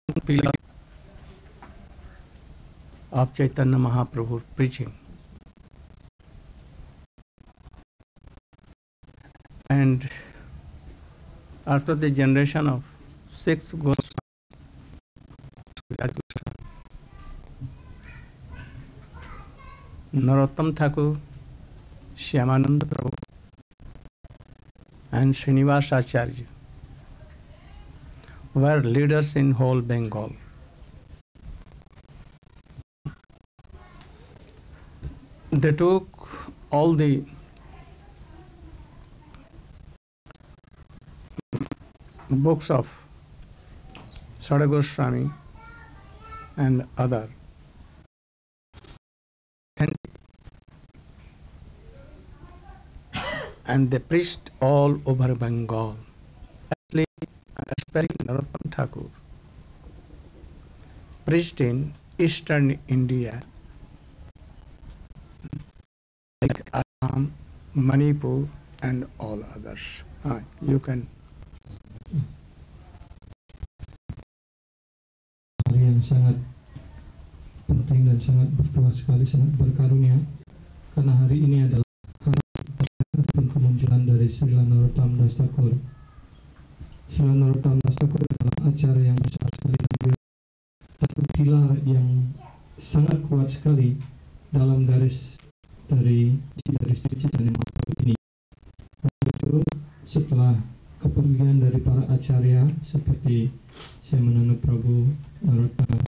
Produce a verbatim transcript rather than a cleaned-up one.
pillar of Chaitanya Mahaprabhu preaching. And after the generation of six Goswamis, Narottam Thakur, Shyamananda Prabhu, and Srinivas Acharya were leaders in whole Bengal. They took all the books of Sada Goswami and other and they preached all over Bengal. Especially Narottam Thakur preached in eastern India, like Assam, Manipur, and all others. Ah, you can. Hari yang sangat penting dan sangat bertuah sekali, sangat berkarunia, karena hari ini adalah hari kemunculan dari Srila Narottam Das Thakur. Srila Narottam Das Thakur adalah acara yang besar sekali dan beliau satu pilar yang sangat kuat sekali dalam garis dari garis Chaitanya Mahaprabhu ini. Itu setelah kepergian dari para acarya seperti Shyamananda Prabhu, Narottam